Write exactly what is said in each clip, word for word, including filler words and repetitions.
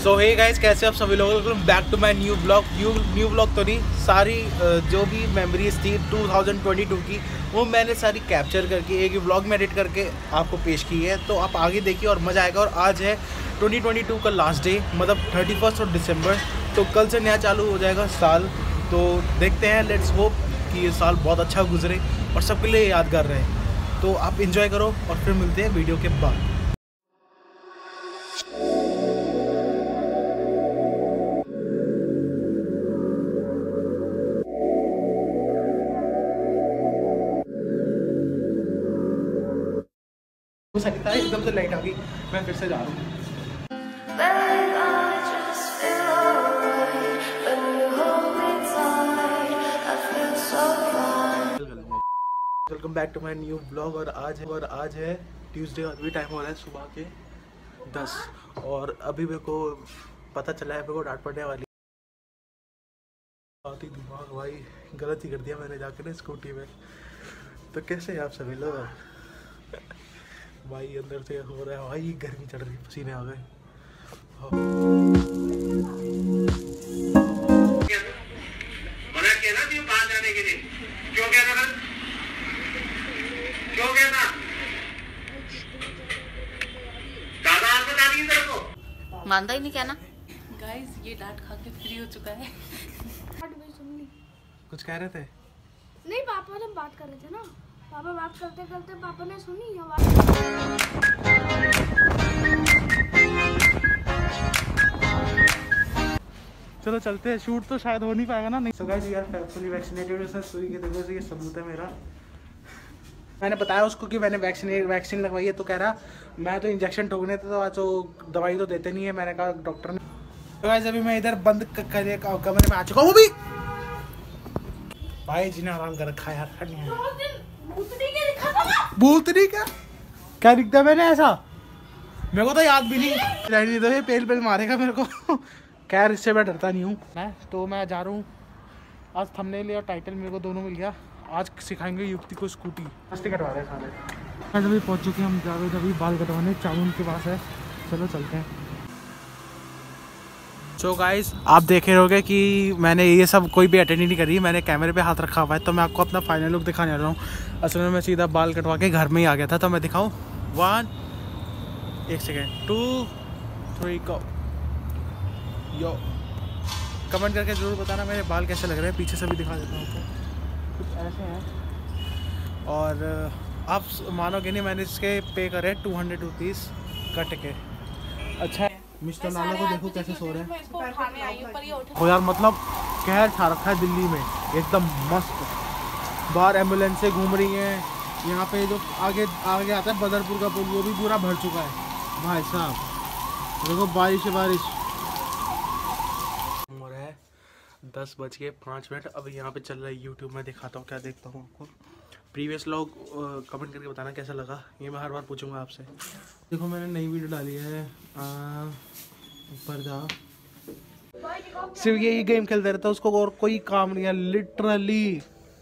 सो हे guys, कैसे आप सभी लोग? Welcome back to my new blog. New new blog तो नहीं, सारी जो भी मेमोरीज थी टू थाउजेंड ट्वेंटी टू की वो मैंने सारी कैप्चर करके एक ब्लॉग में एडिट करके आपको पेश की है। तो आप आगे देखिए और मज़ा आएगा। और आज है ट्वेंटी ट्वेंटी टू का लास्ट डे, मतलब थर्टी फर्स्ट ऑफ दिसंबर। तो कल से नया चालू हो जाएगा साल। तो देखते हैं, लेट्स होप कि ये साल बहुत अच्छा गुजरे और सबके लिए यादगार रहे। तो आप इंजॉय करो और फिर मिलते हैं वीडियो के बाद। हो सकता है एकदम से लाइट आ गई, मैं फिर से जा रहा हूँ। Welcome back to my new blog. और आज है और आज है ट्यूसडे और अभी टाइम हो रहा है सुबह के दस। और अभी मेरे को पता चला है मेरे को डांट पड़ने वाली। बहुत ही दिमाग भाई, गलत ही कर दिया मैंने जाकर ना स्कूटी में। तो कैसे आप सभी लोग भाई? अंदर से हो रहा है भाई, गर्मी चढ़ रही, पसीने आ गए। मना किया ना तू बाहर जाने के लिए, क्यों कहता था? क्यों कहता? दादा आप बता दी तेरे को, मानता ही नहीं क्या ना। गाइस ये डांट खा के फ्री हो चुका है। कुछ कह रहे थे? नहीं, पापा ने बात कर रहे थे ना। पापा बात करते करते पापा ने सुनी आवाज। चलो चलते हैं, शूट तो शायद हो नहीं पाएगा ना। नहीं सो गाइस, यार फुली वैक्सीनेटेड है, सुई की देखो से ये सबूत है मेरा। मैंने बताया उसको कि मैंने वैक्सीन वैक्सीन लगवाई है, तो कह रहा मैं तो इंजेक्शन ठोकने थे, तो आज तो दवाई तो देते नहीं है। मैंने कहा डॉक्टर ने। तो गाइस अभी मैं इधर बंद करे कमरे में आ चुका हूँ। भी भाई जी ने आराम कर रखा है यार। भूतनी क्या क्या दिखता है मैंने ऐसा? मेरे को तो याद भी नहीं। नहीं तो ये पेल पेल मारेगा मेरे को। खैर इससे मैं डरता नहीं हूँ मैं। तो मैं जा रहा हूँ, आज थंबनेल और टाइटल मेरे को दोनों मिल गया। आज सिखाएंगे युक्ति को स्कूटी। मस्ती कटवा रहे हैं सारे। आज अभी पहुँच चुके हैं हम जावेद, अभी बाल कटवाने चावल के पास है। चलो चलते हैं। सो so गाइस, आप देख रहे होगे कि मैंने ये सब कोई भी अटेंड नहीं करी। मैंने कैमरे पे हाथ रखा हुआ है, तो मैं आपको अपना फाइनल लुक दिखाने आ रहा हूँ। असल में मैं सीधा बाल कटवा के घर में ही आ गया था। तो मैं दिखाऊँ, वन एक second, two three go. Yo comment करके ज़रूर बताना मेरे बाल कैसे लग रहे हैं। पीछे से भी दिखा देता हूँ आपको, कुछ ऐसे हैं। और आप मानोगे नहीं, मैंने इसके पे करे टू हंड्रेड रुपीज़ कट के। अच्छा मिस्टर लाला को देखो कैसे सो रहे हैं। हो यार, मतलब कहर छा रखा है दिल्ली में एकदम मस्त। बाहर एम्बुलेंस से घूम रही हैं। यहाँ पे जो आगे आगे आता है बदरपुर का पुल, वो भी पूरा भर चुका है भाई साहब। देखो बारिश बारिश हो रहा है। दस बज के पाँच मिनट अभी यहाँ पे चल रहा है यूट्यूब में। दिखाता हूँ क्या देखता हूँ आपको। प्रीवियस लोग कमेंट करके बताना कैसा लगा, ये मैं हर बार पूछूंगा आपसे। देखो मैंने नई वीडियो डाली है, ऊपर जा। सिर्फ यही गेम खेलते रहता है, उसको और कोई काम नहीं है लिटरली।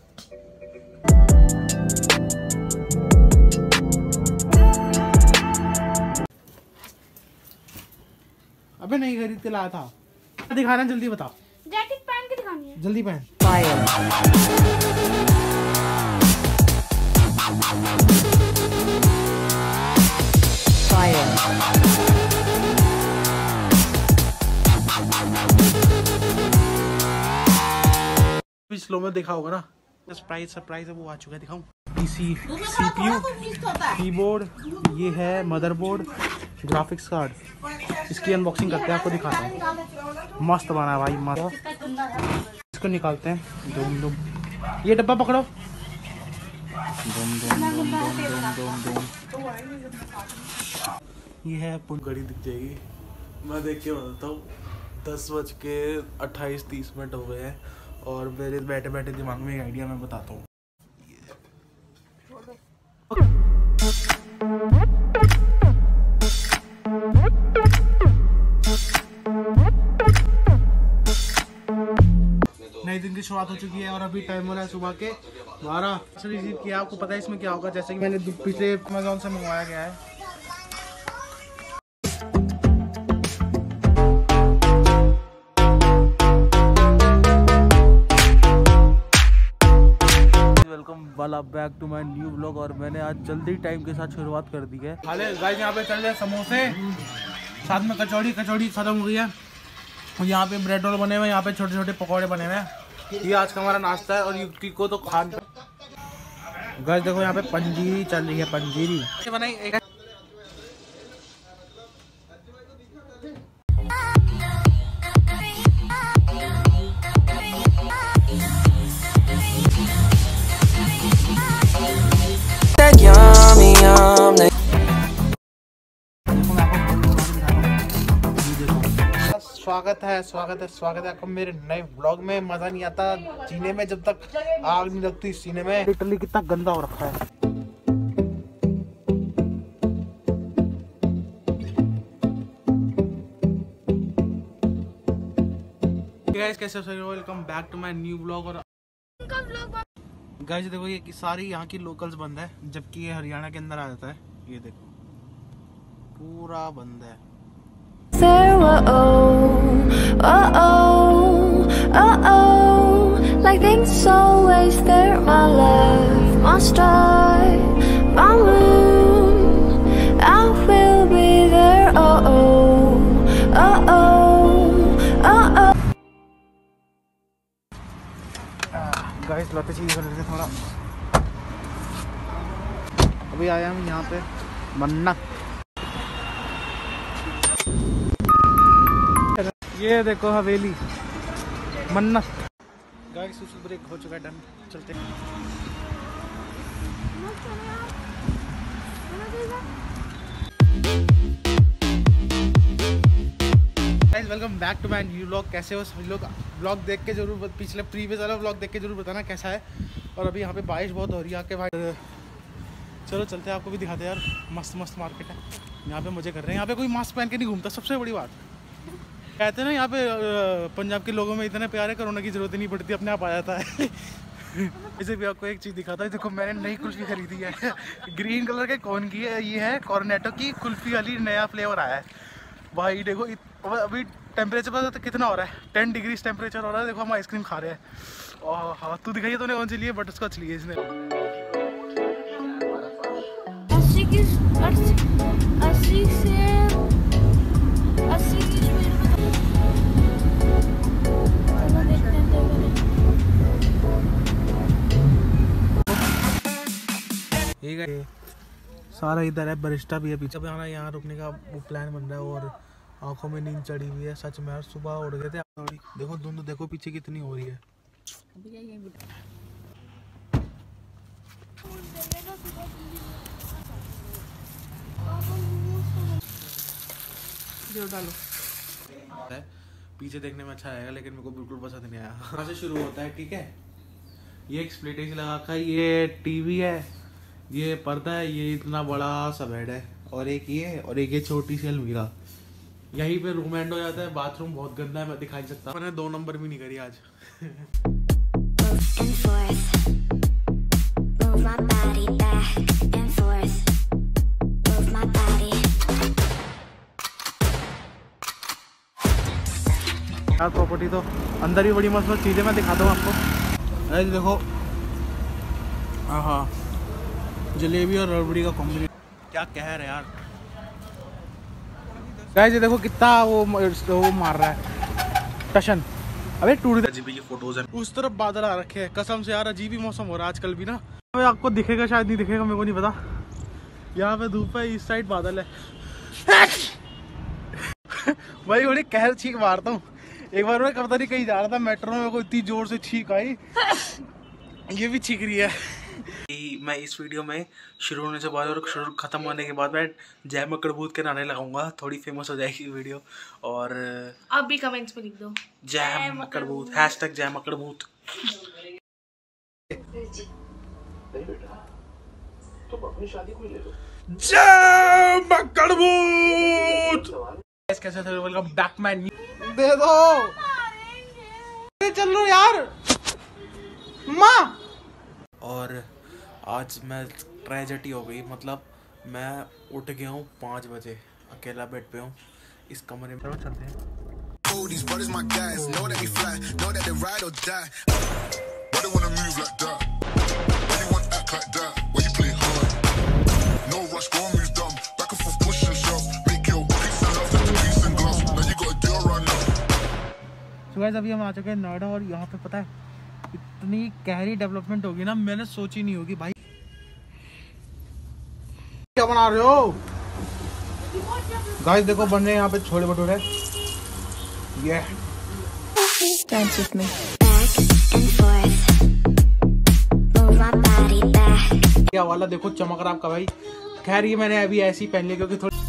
अबे नहीं खरीद के लाया था। दिखाना जल्दी बता। जैकेट पहन के दिखानी है, जल्दी पहन। स्लो में देखा होगा ना, सरप्राइज सरप्राइज है वो आ चुका है। दिखाऊं पीसी, सीपीयू, कीबोर्ड, ये है मदरबोर्ड, ग्राफिक्स कार्ड। इसकी अनबॉक्सिंग करते हैं, आपको दिखाता हूँ। मस्त बना है भाई, मस्त। इसको निकालते हैं। दुम दुम, ये डब्बा पकड़ो। दुम दुम दुम दुम दुम दुम। ये है घड़ी दिख जाएगी, मैं देख के बताता हूँ। दस बज के अट्ठाईस तीस मिनट हो गए हैं और मेरे बैठे बैठे दिमाग में एक आइडिया मैं बताता हूँ। नए दिन की शुरुआत हो चुकी है और अभी टाइम हो रहा है सुबह के बारह। रिसीव किया, आपको पता है इसमें क्या होगा। जैसे कि मैंने पिछले अमेज़न से मंगवाया गया है। वाला back to my new vlog. और मैंने आज जल्दी टाइम के साथ शुरुआत कर दी है। हाले गाइस यहाँ पे चल रहे समोसे, साथ में कचौड़ी कचौड़ी खत्म हो गई है। यहाँ पे ब्रेड रोल बने हुए हैं, यहाँ पे छोटे छोटे पकौड़े बने हुए हैं। ये आज का हमारा नाश्ता है और युक्ति को तो खान। गाइस देखो यहाँ पे पंजीरी चल रही है, पंजीरी बनाई एक। स्वागत है स्वागत है स्वागत है आपको मेरे नए व्लॉग में। मजा नहीं आता जीने में जब तक आग नहीं लगती इस सीने में। लिटरली कितना गंदा हो रखा है। गाइस कैसे हो, welcome back to my new vlog. और गाइस देखो ये सारी यहाँ की लोकल्स बंद है, जबकि ये हरियाणा के अंदर आ जाता है। ये देखो पूरा बंद है। Uh oh, uh oh, like things always there, my love, my star, my moon, I will be there. Uh oh, uh oh, uh oh. Guys लाते चीज कर लेते थोड़ा। अभी आया हम यहाँ पे मन्ना। ये देखो हवेली मन्नत। गाइस सुसु ब्रेक हो चुका है, डन चलते हैं। Guys welcome back to my new vlog. कैसे हो सभी लोग? व्लॉग देख के जरूर, पिछले प्रीवियस वाला व्लॉग देख के जरूर बताना कैसा है। और अभी यहाँ पे बारिश बहुत हो रही है आके भाई। चलो चलते हैं, आपको भी दिखाते हैं यार। मस्त मस्त मार्केट है यहाँ पे, मजे कर रहे हैं। यहाँ पे कोई मास्क पहन के नहीं घूमता, सबसे बड़ी बात। कहते हैं ना यहाँ पे पंजाब के लोगों में इतने प्यारे, कोरोना की जरूरत ही नहीं पड़ती, अपने आप आ जाता है। इसे भी आपको एक चीज़ दिखाता है। देखो मैंने नई कुल्फी खरीदी है। ग्रीन कलर के कौन की है? ये है कॉर्नेटो की कुल्फी वाली, नया फ्लेवर आया है भाई। देखो अभी टेम्परेचर पता तो कितना हो रहा है, टेन डिग्री टेम्परेचर हो रहा है। देखो हम आइसक्रीम खा रहे हैं। और हाँ तू दिखाइए तूने कौन सी ली है? बटरस्कॉच ली है इसने। अस्सी की अस्सी से अस्सी की ठीक है। सारा इधर है, बरिस्टा भी है पीछे। अब हमारा यहाँ रुकने का वो प्लान बन रहा है। और आंखों में नींद चढ़ी हुई है सच में। सुबह उठ गए थे थोड़ी। देखो धुंध देखो पीछे कितनी हो रही है। डालो पीछे देखने में अच्छा आएगा, लेकिन मेरे को बिल्कुल पसंद नहीं आया। कहाँ से शुरू होता है? ठीक है, ये एक स्प्लिट एसी लगा रखा है, ये टीवी है, ये पर्दा है, ये इतना बड़ा सा बेड है, और एक ये और एक ये छोटी सी अलमीरा। यहीं पे रूम एंड हो जाता है। बाथरूम बहुत गंदा है, मैं दिखा नहीं सकता। मैंने दो नंबर भी नहीं करी आज। यार प्रॉपर्टी तो अंदर ही बड़ी मस्त मस्त चीज़ें मैं दिखाता हूँ आपको। ऐसे देखो, हाँ जलेबी और रबड़ी का कॉम्बिनेशन क्या कह रहे यार। गाइस ये देखो कितना वो वो मार रहा है टशन। अबे टूट अजीब ये फोटोज है। उस तरफ बादल आ रखे हैं, कसम से यार अजीब ही मौसम हो रहा है आजकल भी ना। अबे आपको दिखेगा शायद नहीं दिखेगा, मेरे को नहीं पता। यहाँ पे धूप है, इस साइड बादल है। भाई बड़ी कहर छींक मारता हूँ। एक बार मैं पता नहीं कहीं जा रहा था मेट्रो में, मेरे को इतनी जोर से छींक आई। ये भी छींक रही है। मैं इस वीडियो में शुरू होने से बाद और शुरू खत्म होने के बाद मैं जय मकड़बूत के नारे लगाऊंगा, थोड़ी फेमस हो जाएगी वीडियो। और आप भी कमेंट्स में लिख दो जय मकड़बूत, हैशटैग जय मकड़बूत। जय मकड़बूत। कैसे थे? Welcome back man. दे दो, चल लो यार माँ। और आज मैं ट्रेजेडी हो गई, मतलब मैं उठ गया हूँ पाँच बजे, अकेला बेड पे हूँ इस कमरे में। चलते हैं। So guys, अभी हम आ चुके हैं नोएडा और यहाँ पे पता है इतनी गहरी डेवलपमेंट होगी ना, मैंने सोची नहीं होगी भाई। क्या बना रहे हो गाइस? देखो बन रहे हैं यहाँ पे छोले भटूरे। ये Dance with me. क्या वाला देखो चमक रहा आपका भाई। खैर ये मैंने अभी ऐसी पहन ली क्योंकि थोड़ी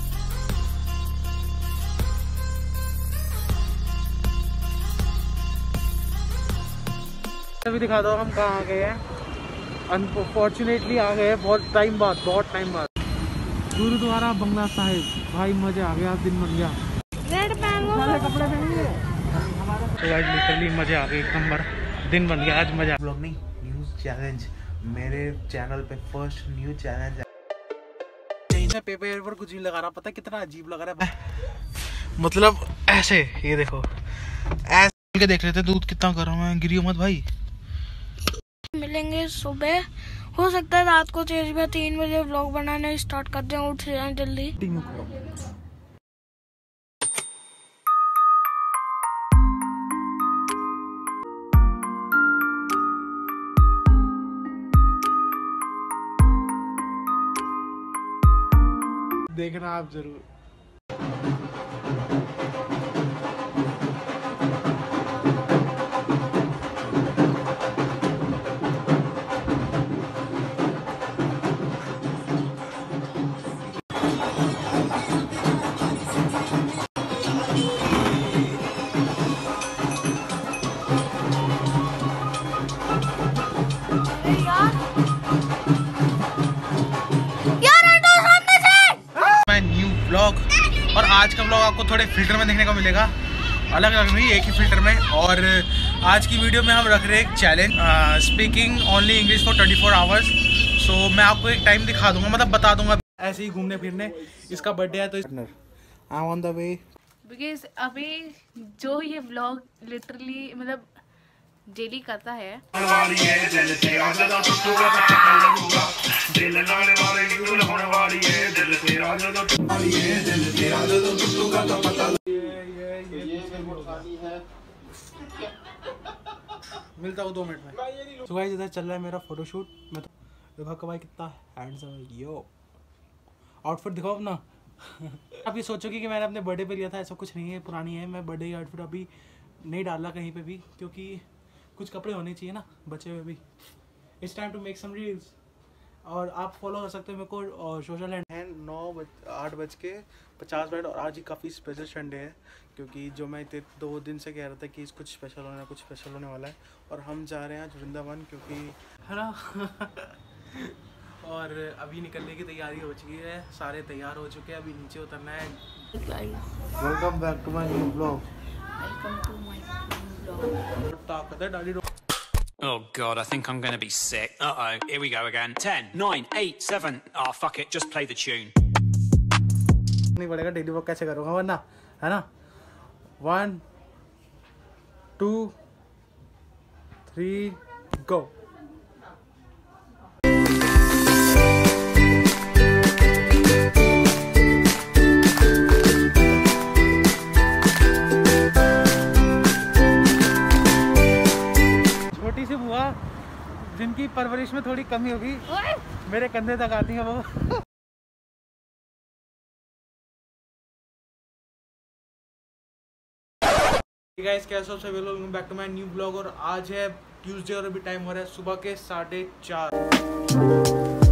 अभी दिखा दो हम कहाँ आ गए हैं। अनफॉर्चुनेटली आ गए हैं बहुत टाइम बाद, बहुत टाइम बाद। गुरुद्वारा बंगला साहिब भाई, मजा आ गया, दिन बन गया। रेड पहन लो, कपड़े पहन लिए तो आज लिटरली मजा आ गई, एक नंबर दिन बन गया आज। मजा ब्लॉग नहीं, न्यूज़ चैलेंज मेरे चैनल पे फर्स्ट न्यू चैलेंज है। पेपर पर कुछ नहीं लगा रहा, पता है कितना अजीब लग रहा है मतलब ऐसे। ये देखो ऐसे के देख लेते दूध कितना गर्म है। गिरियो मत भाई। मिलेंगे सुबह, हो सकता है रात को तेज में तीन बजे व्लॉग बनाना स्टार्ट कर दें। उठ जाएं जल्दी। देखना आप जरूर। व्लॉग और आज का व्लॉग आपको थोड़े फिल्टर में देखने को मिलेगा, अलग अलग नहीं, एक ही फिल्टर में। और आज की वीडियो में हम रख रहे हैं एक challenge, speaking only English for twenty four hours. So मैं आपको एक टाइम दिखा दूंगा, मतलब बता दूंगा ऐसे ही घूमने फिरने। इसका बर्थडे है तो I on the way because अभी जो ये व्लॉग लिटरली मतलब डेली करता है। मिलता हूँ दो मिनट में। तो गाइस इधर चल रहा है मेरा फोटोशूट। मैं तो देखो कभाई कितना हैंडसम है। यो आउटफिट दिखाओ अपना। आप ये सोचोगे कि मैंने अपने बर्थडे पे लिया था, ऐसा कुछ नहीं है, पुरानी है। मैं बर्थडे आउटफिट अभी नहीं डाला कहीं पे भी, क्योंकि कुछ कपड़े होने चाहिए ना बचे हुए भी। It's time to make some reels. और आप फॉलो कर सकते हो मेरे को और सोशल हैंड नौ बज आठ बज के पचास मिनट। और आज ही काफ़ी स्पेशल संडे है, क्योंकि जो मैं दो दिन से कह रहा था कि कुछ स्पेशल होना कुछ स्पेशल होने वाला है। और हम जा रहे हैं आज वृंदावन, क्योंकि है ना और अभी निकलने की तैयारी हो चुकी है, सारे तैयार हो चुके हैं, अभी नीचे उतरना है। Welcome back to my new blog. Welcome to my new blog. ताकत है डाली। Oh god, I think I'm gonna be sick. Uh-oh, here we go again. ten, nine, eight, seven. Oh, fuck it, just play the tune. नहीं पड़ेगा, daily work कैसे करूँगा वरना, है ना। One two three go. छोटी सी बुआ जिनकी परवरिश में थोड़ी कमी होगी, मेरे कंधे तक आती है वो। गाइस कैसे हो सभी लोग, welcome back to my new blog. और आज है ट्यूसडे और अभी टाइम हो रहा है सुबह के साढ़े चार।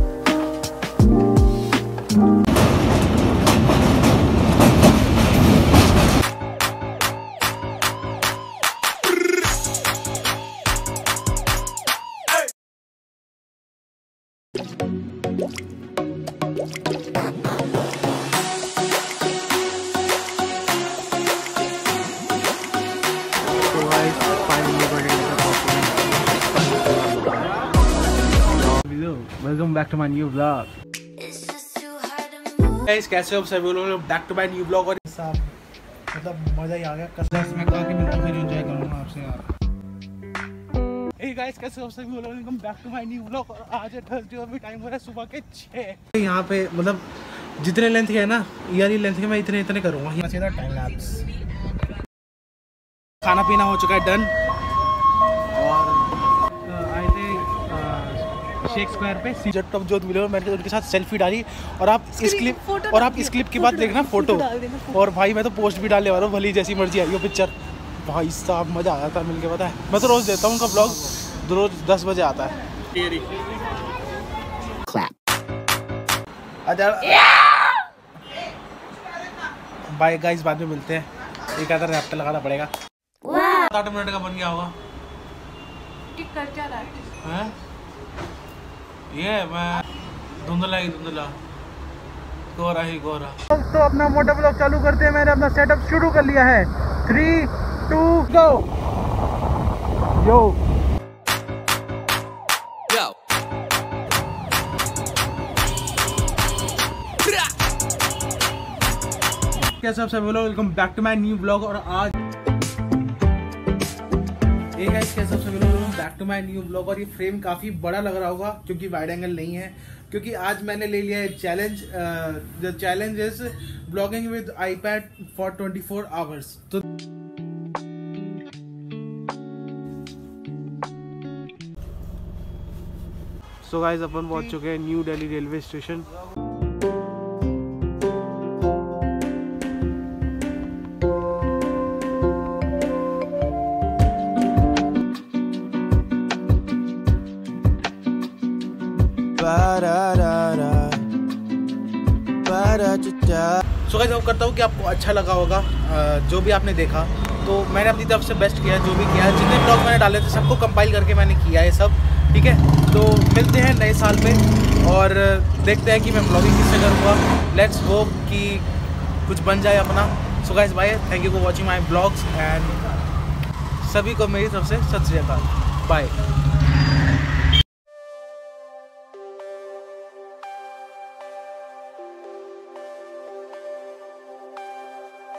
Welcome back to my new blog. Guys कैसे हो सभी लोग, back to my new blog. और साहब मतलब मजा ही आ गया कसम में, कहा कि मैं फिर एंजॉय करूंगा आपसे यार। ए हे गाइस, कैसे हो सब लोग? Welcome back to my new vlog. और आज है थर्सडे और भी टाइम हो रहा है सुबह के छः। यहाँ पे मतलब जितने लेंथ के है ना, ये वाली लेंथ के मैं इतने इतने करूँगा। यहाँ सीधा टाइम लैप्स। खाना पीना हो चुका है डन, और आए थे शेख स्क्वायर पे सीजर टॉप जो मिले, मैंने उनके साथ सेल्फी डाली। और आप इस क्लिप और आप इस क्लिप की बात देखना, फोटो। और भाई मैं तो पोस्ट भी डालने वाला हूँ, भली जैसी मर्जी आई हो पिक्चर। भाई साहब मज़ा आया था मिलके, पता है। मैं तो रोज़ देता हूँ उनका ब्लॉग, रोज़ दस बजे आता है। बाय गाइस, बाद में मिलते हैं। एक आधा रैप्टर लगाना पड़ेगा। आठ मिनट का बन गया होगा। कर क्या रहा है? ये मैं धुंधला ही धुंधला, गोरा ही गोरा। तो अपना मोटा ब्लॉग चालू करते हैं। मैंने अपना सेटअप शुरू कर लिया है। Three to go. यो कैसे आप सब लोग? Welcome back to my new blog. और आज हे गाइस, कैसे आप सब लोग? Welcome back to my new blog. और ये फ्रेम काफी बड़ा लग रहा होगा क्योंकि वाइड एंगल नहीं है, क्योंकि आज मैंने ले लिया है challenge. The challenge is blogging with iPad for twenty four hours. तो सो गाइस, अपन पहुंच चुके हैं New Delhi railway station. So guys, hope करता हूँ कि आपको अच्छा लगा होगा जो भी आपने देखा। तो मैंने अपनी तरफ से बेस्ट किया, जो भी किया, जितने ब्लॉग मैंने डाले थे सबको कंपाइल करके मैंने किया है सब, ठीक है। तो मिलते हैं नए साल पे और देखते हैं कि मैं ब्लॉगिंग किससे करूँगा। लेट्स होप कि कुछ बन जाए अपना। So guys bye, thank you for watching my blogs and सभी को मेरी तरफ से सत श्री अकाल, बाय।